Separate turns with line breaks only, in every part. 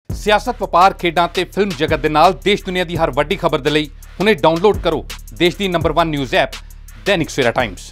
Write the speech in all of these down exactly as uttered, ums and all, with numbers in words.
सियासत, वपार, खेडां ते फिल्म जगत दे नाल देश दुनिया की हर वड्डी खबर दे लई हुणे डाउनलोड करो देश की number one news app Dainik Savera Times.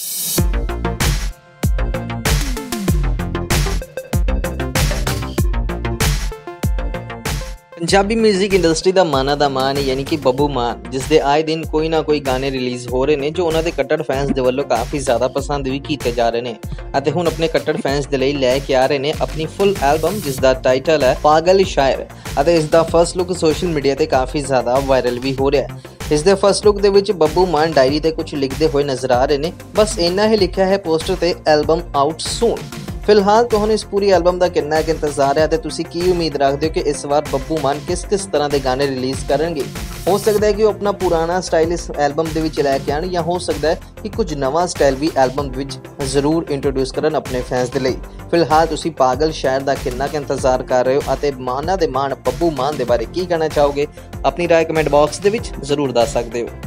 Punjabi music industry का माना दा मान यानी कि बब्बू मान, जिसके आए दिन कोई ना कोई गाने रिलीज़ हो रहे हैं जो उन्होंने कट्टर फैंस के वालों काफ़ी ज़्यादा पसंद भी किए जा रहे हैं। हुण अपने कट्टर फैंस के लिए लैके आ रहे हैं अपनी फुल एल्बम जिसका टाइटल है पागल शायर। इसका फर्स्ट लुक सोशल मीडिया पर काफ़ी ज़्यादा वायरल भी हो रहा है। इसके फर्स्ट लुक के बब्बू मान डायरी से कुछ लिखते हुए नजर आ रहे हैं। बस इन्ना ही लिखा है पोस्टर से एल्बम आउट सून। फिलहाल तुहानू इस पूरी एल्बम का कितना एक इंतजार है तो तुसी की उम्मीद रखते हो कि इस बार बब्बू मान किस किस तरह के गाने रिलीज़ करेंगे। हो सकता है कि वो अपना पुराना स्टाइल इस एल्बम के विच लैके आन, या हो सकता है कि कुछ नवा स्टाइल भी एल्बम विच जरूर इंट्रोड्यूस करन अपने फैंस के लिए। फिलहाल तुसी पागल शायर का कितना क इंतजार कर रहे हो और माना दे मान बब्बू मान के बारे की कहना चाहोगे, अपनी राय कमेंट बॉक्स के विच जरूर दस सकते हो।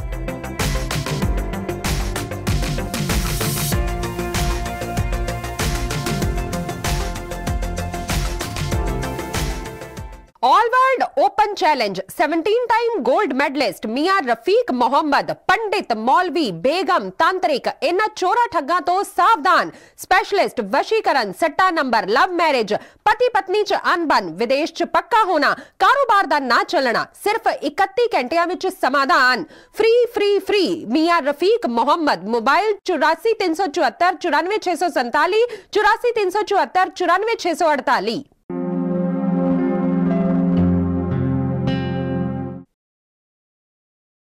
All world open challenge seventeen time gold medallist Miyan Rafiq Mohammad, pandit, maulvi, begum, तांत्रिक, इन्हां चोरा ठग्गां तो सावधान। स्पेशलिस्ट वशीकरण, सट्टा नंबर, लव मैरिज, पति पत्नी च अनबन, विदेश च पक्का होना, कारोबार दा ना चलना, सिर्फ इकत्ती घंटियां विच समाधान। Free free free Miyan Rafiq Mohammad. Mobile चौरासी तीन सौ चौहत्तर चौरानवे छे सौ संताली, चौरासी तीन सौ चौहत्तर चौरानवे छे सौ अड़ताली।